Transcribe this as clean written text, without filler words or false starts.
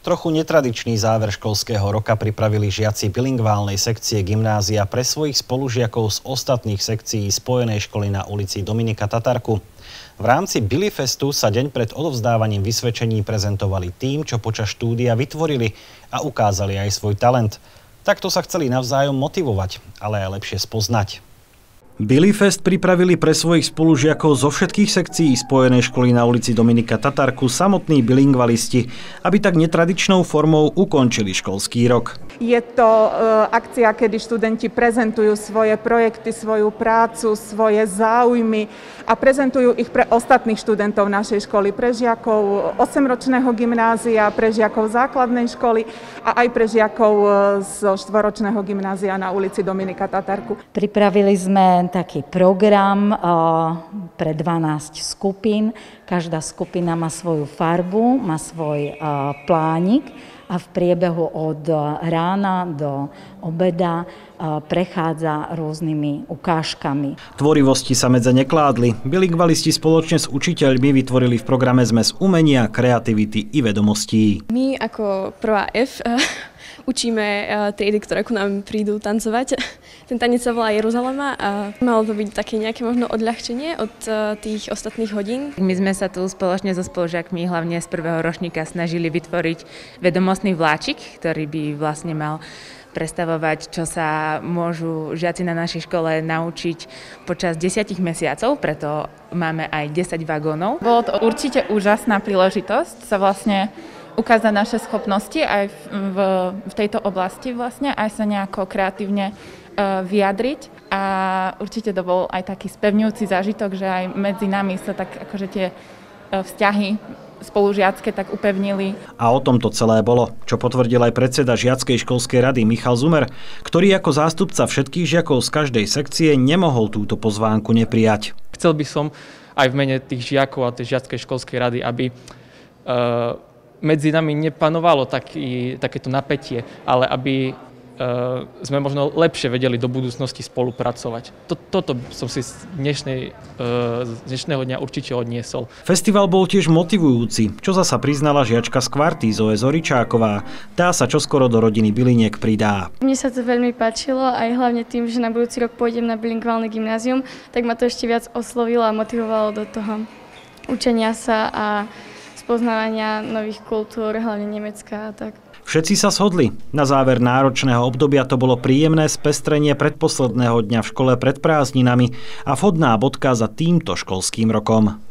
Trochu netradičný záver školského roka pripravili žiaci bilingválnej sekcie gymnázia pre svojich spolužiakov z ostatných sekcií Spojenej školy na ulici Dominika Tatarku. V rámci Bilifestu sa deň pred odovzdávaním vysvedčení prezentovali tým, čo počas štúdia vytvorili a ukázali aj svoj talent. Takto sa chceli navzájom motivovať, ale aj lepšie spoznať. Bilifest pripravili pre svojich spolužiakov zo všetkých sekcií Spojenej školy na ulici Dominika Tatarku samotní bilingvalisti, aby tak netradičnou formou ukončili školský rok. Je to akcia, kedy študenti prezentujú svoje projekty, svoju prácu, svoje záujmy a prezentujú ich pre ostatných študentov našej školy, pre žiakov 8-ročného gymnázia, pre žiakov základnej školy a aj pre žiakov zo 4-ročného gymnázia na ulici Dominika Tatarku. Pripravili sme taký program pre 12 skupín. Každá skupina má svoju farbu, má svoj plánik a v priebehu od rána do obeda prechádza rôznymi ukážkami. Tvorivosti sa medze nekládli. Bilingvalisti spoločne s učiteľmi vytvorili v programe zmes umenia, kreativity i vedomostí. My ako prvá F učíme triedy, ktoré ku nám prídu tancovať. Ten tanec sa volá Jeruzalema a malo to byť také nejaké možno odľahčenie od tých ostatných hodín. My sme sa tu spoločne so spolužiakmi, hlavne z prvého ročníka, snažili vytvoriť vedomostný vláčik, ktorý by vlastne mal predstavovať, čo sa môžu žiaci na našej škole naučiť počas 10 mesiacov, preto máme aj 10 vagónov. Bolo to určite úžasná príležitosť sa vlastne ukázať naše schopnosti aj v tejto oblasti vlastne, aj sa nejako kreatívne vyjadriť a určite to bol aj taký spevňujúci zážitok, že aj medzi nami sa tak akože tie vzťahy spolužiacké tak upevnili. A o tom to celé bolo, čo potvrdil aj predseda Žiackej školskej rady Michal Zumer, ktorý ako zástupca všetkých žiakov z každej sekcie nemohol túto pozvánku neprijať. Chcel by som aj v mene tých žiakov a tej Žiackej školskej rady, aby medzi nami nepanovalo takéto napätie, ale aby sme možno lepšie vedeli do budúcnosti spolupracovať. Toto som si z dnešného dňa určite odniesol. Festival bol tiež motivujúci, čo zasa priznala žiačka z kvarty Zoe Zoričáková. Tá sa čoskoro do rodiny Biliniek pridá. Mne sa to veľmi páčilo, aj hlavne tým, že na budúci rok pôjdem na bilingválne gymnázium, tak ma to ešte viac oslovilo a motivovalo do toho učenia sa a spoznávania nových kultúr, hlavne Nemecka a tak. Všetci sa shodli. Na záver náročného obdobia to bolo príjemné spestrenie predposledného dňa v škole pred prázdninami a vhodná bodka za týmto školským rokom.